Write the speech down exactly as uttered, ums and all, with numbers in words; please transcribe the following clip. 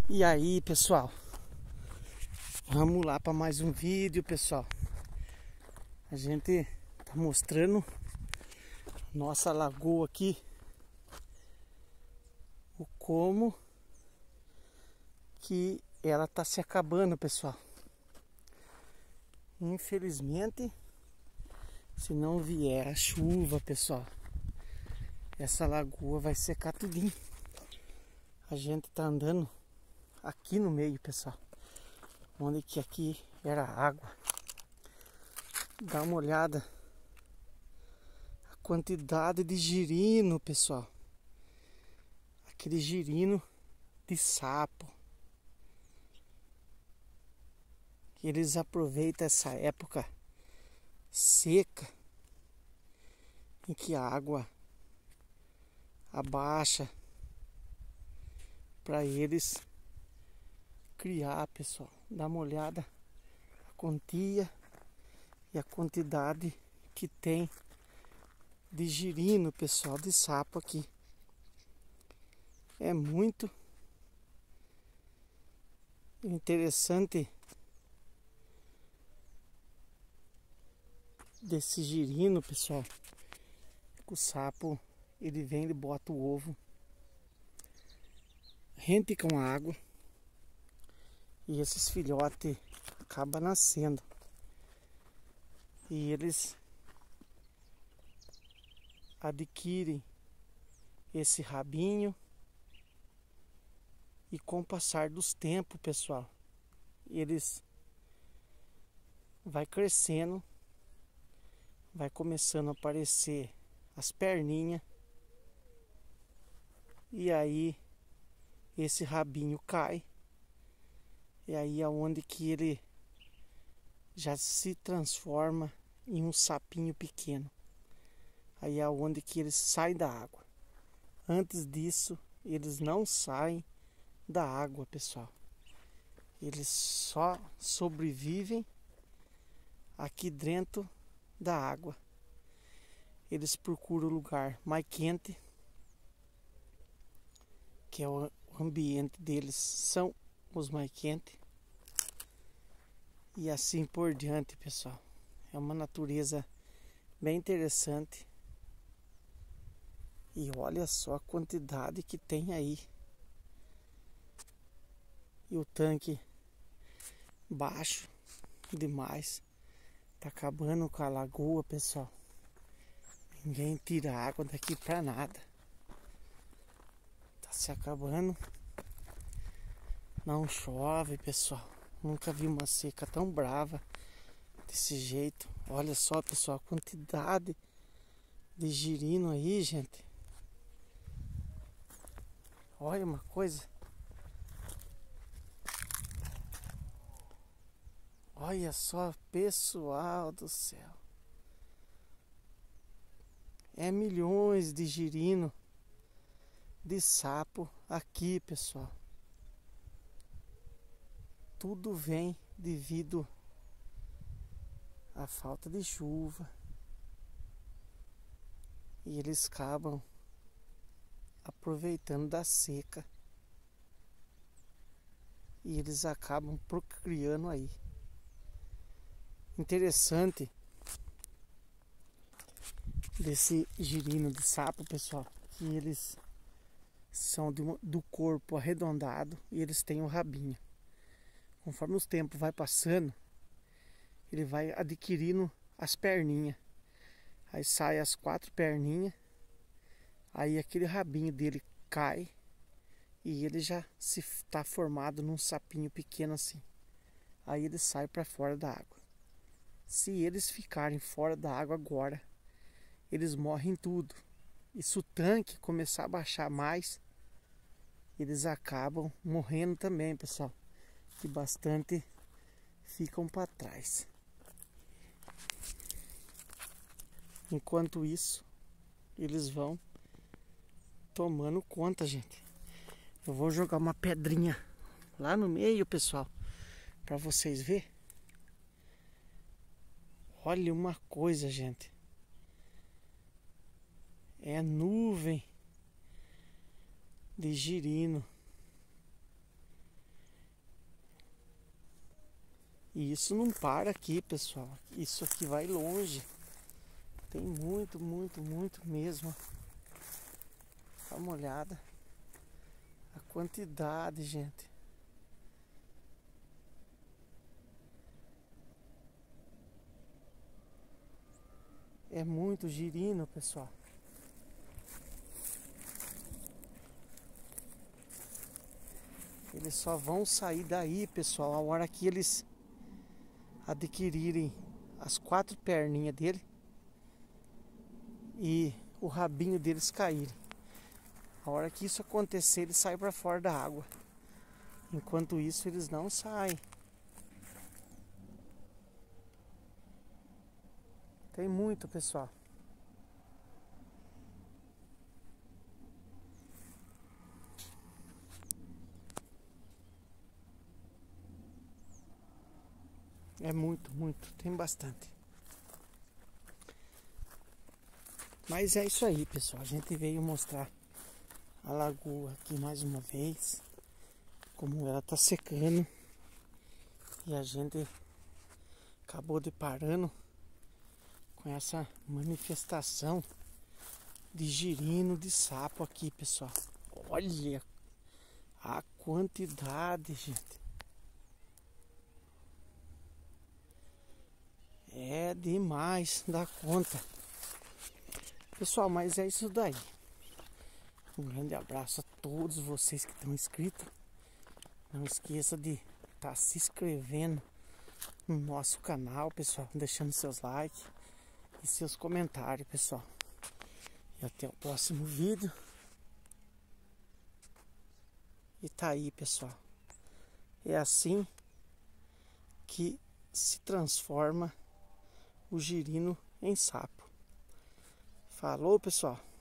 E aí, pessoal, vamos lá para mais um vídeo, pessoal. A gente tá mostrando nossa lagoa aqui, o como que ela tá se acabando, pessoal. Infelizmente, se não vier a chuva, pessoal, essa lagoa vai secar tudinho. A gente tá andando aqui no meio, pessoal, onde que aqui era água. Dá uma olhada a quantidade de girino, pessoal. Aquele girino de sapo. Eles aproveitam essa época seca em que a água abaixa para eles criar, pessoal. Dá uma olhada a quantia e a quantidade que tem de girino, pessoal, de sapo aqui. É muito interessante desse girino, pessoal. O sapo, ele vem, ele bota o ovo, rente com água, e esses filhotes acabam nascendo. E eles adquirem esse rabinho, e com o passar dos tempos, pessoal, eles vai crescendo, vai começando a aparecer as perninhas, e aí esse rabinho cai, e aí é onde que ele já se transforma em um sapinho pequeno. Aí é onde que eles saem da água. Antes disso, eles não saem da água, pessoal. Eles só sobrevivem aqui dentro da água. Eles procuram o lugar mais quente, que é o ambiente deles, são os mais quentes. E assim por diante, pessoal. É uma natureza bem interessante. E olha só a quantidade que tem aí. E o tanque baixo demais. Tá acabando com a lagoa, pessoal. Ninguém tira água daqui pra nada. Tá se acabando. Não chove, pessoal. Nunca vi uma seca tão brava desse jeito. Olha só, pessoal, a quantidade de girino aí, gente. Olha uma coisa. Olha só, pessoal do céu. É milhões de girino, de sapo aqui, pessoal. Tudo vem devido à falta de chuva. E eles acabam aproveitando da seca. E eles acabam procriando aí. Interessante desse girino de sapo, pessoal, que eles são de uma, do corpo arredondado, e eles têm um rabinho. Conforme os tempos vai passando, ele vai adquirindo as perninhas. Aí sai as quatro perninhas, aí aquele rabinho dele cai, e ele já se está formado num sapinho pequeno assim. Aí ele sai para fora da água. Se eles ficarem fora da água agora, eles morrem tudo. E se o tanque começar a baixar mais, eles acabam morrendo também, pessoal. E bastante ficam para trás. Enquanto isso, eles vão tomando conta, gente. Eu vou jogar uma pedrinha lá no meio, pessoal, para vocês verem. Olha uma coisa, gente. É nuvem de girino. E isso não para aqui, pessoal. Isso aqui vai longe. Tem muito, muito, muito mesmo. Dá uma olhada. A quantidade, gente. É muito girino, pessoal. Eles só vão sair daí, pessoal, a hora que eles adquirirem as quatro perninhas dele e o rabinho deles caírem. A hora que isso acontecer, eles saem para fora da água. Enquanto isso, eles não saem. Tem muito, pessoal. É muito, muito. Tem bastante. Mas é isso aí, pessoal. A gente veio mostrar a lagoa aqui mais uma vez. Como ela tá secando. E a gente acabou deparando com essa manifestação de girino de sapo aqui, pessoal. Olha a quantidade, gente. É demais da conta. Pessoal, mas é isso daí. Um grande abraço a todos vocês que estão inscritos. Não esqueça de estar tá se inscrevendo no nosso canal, pessoal. Deixando seus likes e seus comentários, pessoal. E até o próximo vídeo. E tá aí, pessoal. É assim que se transforma o girino em sapo. Falou, pessoal.